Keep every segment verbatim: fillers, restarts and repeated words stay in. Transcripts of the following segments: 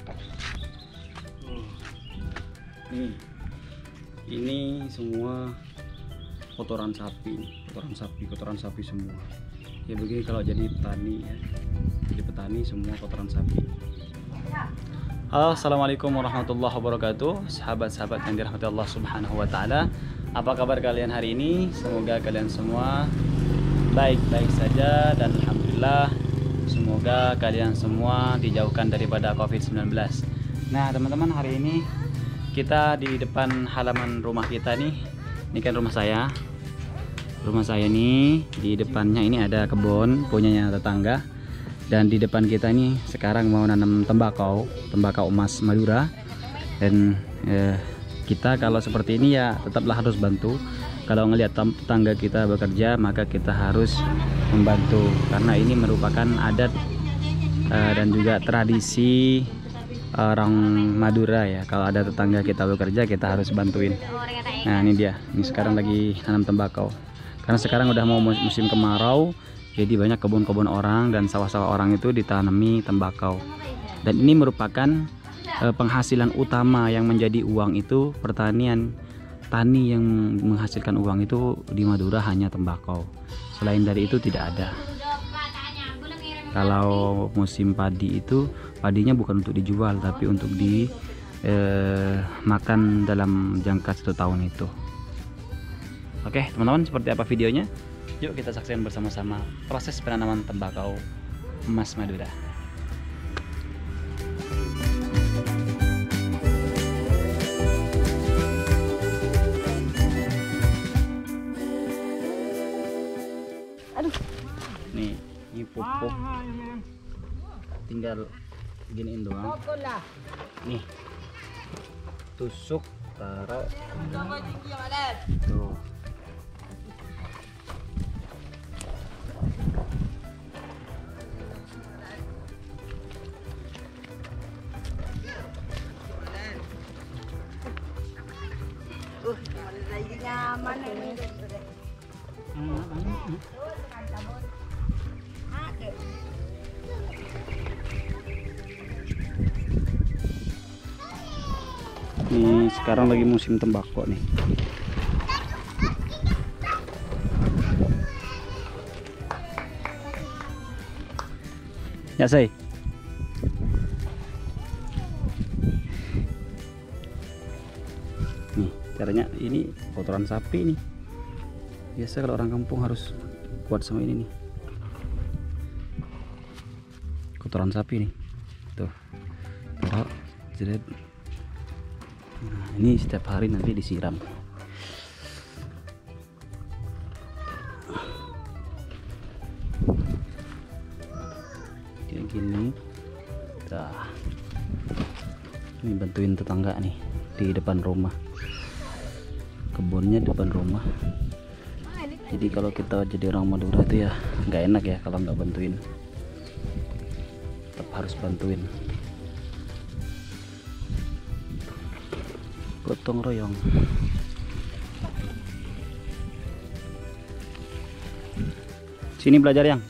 Nih, ini semua kotoran sapi, kotoran sapi, kotoran sapi semua. Ya begini kalau jadi petani ya, jadi petani semua kotoran sapi. Halo, assalamualaikum warahmatullahi wabarakatuh, sahabat-sahabat yang dirahmati Allah Subhanahu Wa Taala. Apa kabar kalian hari ini? Semoga kalian semua baik-baik saja dan alhamdulillah. Semoga kalian semua dijauhkan daripada covid sembilan belas. Nah teman-teman, hari ini kita di depan halaman rumah kita nih. Ini kan rumah saya. Rumah saya nih, di depannya ini ada kebun punyanya tetangga. Dan di depan kita ini sekarang mau nanam tembakau, tembakau emas Madura. Dan eh, kita kalau seperti ini ya tetaplah harus bantu. Kalau ngelihat tetangga kita bekerja, maka kita harus membantu karena ini merupakan adat uh, dan juga tradisi orang Madura ya. Kalau ada tetangga kita bekerja, kita harus bantuin. Nah ini dia, ini sekarang lagi tanam tembakau karena sekarang udah mau musim kemarau, jadi banyak kebun-kebun orang dan sawah-sawah orang itu ditanami tembakau. Dan ini merupakan uh, penghasilan utama yang menjadi uang itu pertanian. Tani yang menghasilkan uang itu di Madura hanya tembakau. Selain dari itu tidak ada. Kalau musim padi itu, padinya bukan untuk dijual tapi untuk dimakan eh, dalam jangka satu tahun itu. Oke teman-teman, seperti apa videonya? Yuk kita saksikan bersama-sama proses penanaman tembakau emas Madura. Nih, ini pupuk tinggal giniin doang. Nih, tusuk, taruh tuh. Nih sekarang lagi musim tembakau nih. Ya say. Nih caranya, ini kotoran sapi nih. Biasa kalau orang kampung harus kuat sama ini nih. Kotoran sapi nih. Tuh. Taruh jeret. Nah, ini setiap hari nanti disiram. Kayak gini. Nah, ini bantuin tetangga nih di depan rumah. Kebunnya depan rumah. Jadi kalau kita jadi orang Madura itu ya nggak enak ya kalau nggak bantuin. Tetap harus bantuin. Gotong royong. Sini belajar yang.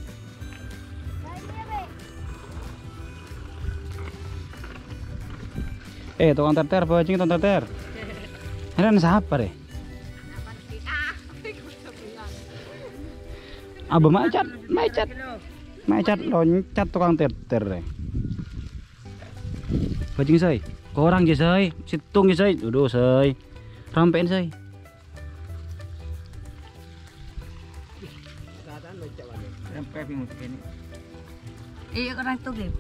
Eh tukang terter, bajing tukang terter. Ini siapa deh? Abah macet, macet, macet loncat tukang terter deh. Bajing say. Orang ya say, situng ya say, duduk say, rampein say. Iya orang tuh game.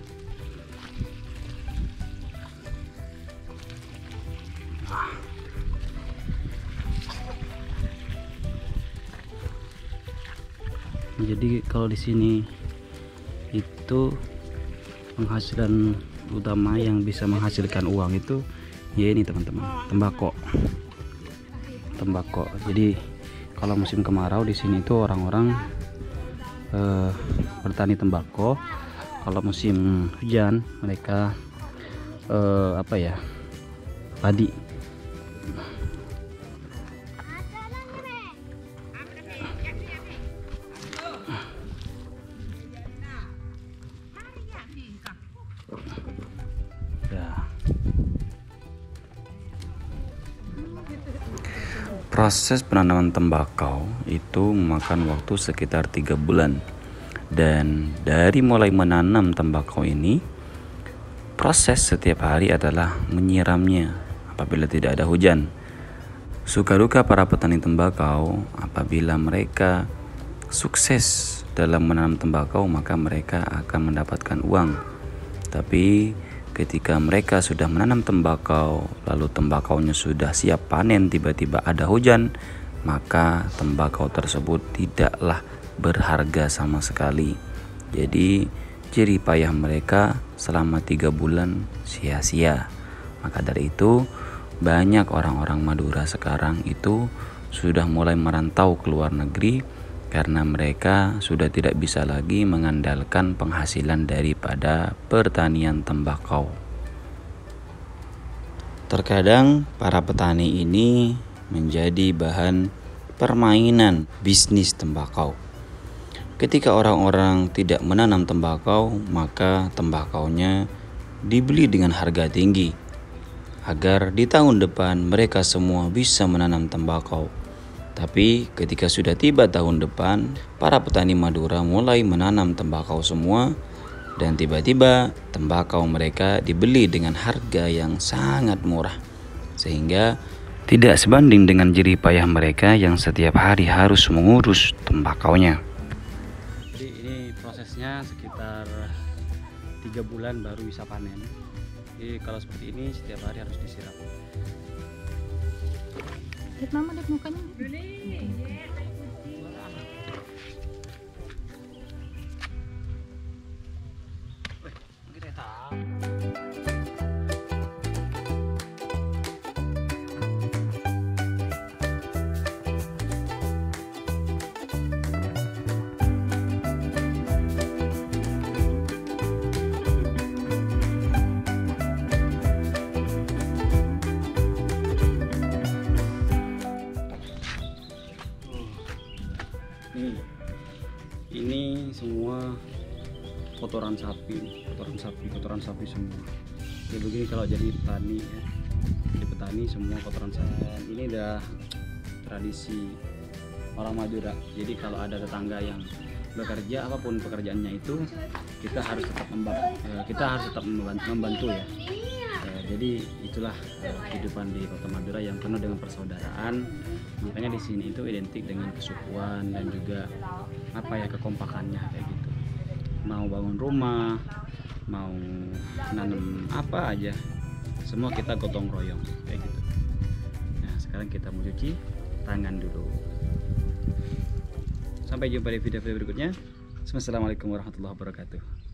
Jadi kalau di sini itu penghasilan utama yang bisa menghasilkan uang itu ya ini teman-teman, tembakau. Tembakau. Jadi kalau musim kemarau di sini itu orang-orang eh, bertani tembakau. Kalau musim hujan mereka eh, apa ya, padi. Ya. Proses penanaman tembakau itu memakan waktu sekitar tiga bulan. Dan dari mulai menanam tembakau ini, proses setiap hari adalah menyiramnya apabila tidak ada hujan. Suka duka para petani tembakau, apabila mereka sukses dalam menanam tembakau, maka mereka akan mendapatkan uang. Tapi ketika mereka sudah menanam tembakau, lalu tembakaunya sudah siap panen, tiba-tiba ada hujan, maka tembakau tersebut tidaklah berharga sama sekali. Jadi jerih payah mereka selama tiga bulan sia-sia. Maka dari itu banyak orang-orang Madura sekarang itu sudah mulai merantau ke luar negeri karena mereka sudah tidak bisa lagi mengandalkan penghasilan daripada pertanian tembakau. Terkadang para petani ini menjadi bahan permainan bisnis tembakau. Ketika orang-orang tidak menanam tembakau, maka tembakaunya dibeli dengan harga tinggi agar di tahun depan mereka semua bisa menanam tembakau. Tapi ketika sudah tiba tahun depan, para petani Madura mulai menanam tembakau semua, dan tiba-tiba tembakau mereka dibeli dengan harga yang sangat murah, sehingga tidak sebanding dengan jerih payah mereka yang setiap hari harus mengurus tembakaunya. Jadi ini prosesnya sekitar tiga bulan baru bisa panen. Jadi kalau seperti ini setiap hari harus disiram. Lihat mama, lihat mukanya. Ini semua kotoran sapi, kotoran sapi, kotoran sapi semua. Ya begini kalau jadi petani ya, jadi petani semua kotoran sapi. Ini udah tradisi orang Madura. Jadi kalau ada tetangga yang bekerja apapun pekerjaannya itu, kita harus tetap membantu, kita harus tetap membantu ya. Jadi itulah kehidupan di Kota Madura yang penuh dengan persaudaraan. Makanya di sini itu identik dengan kesukuan dan juga apa ya, kekompakannya kayak gitu. Mau bangun rumah, mau nanam apa aja, semua kita gotong royong kayak gitu. Nah sekarang kita mau cuci tangan dulu. Sampai jumpa di video-video berikutnya. Assalamualaikum warahmatullahi wabarakatuh.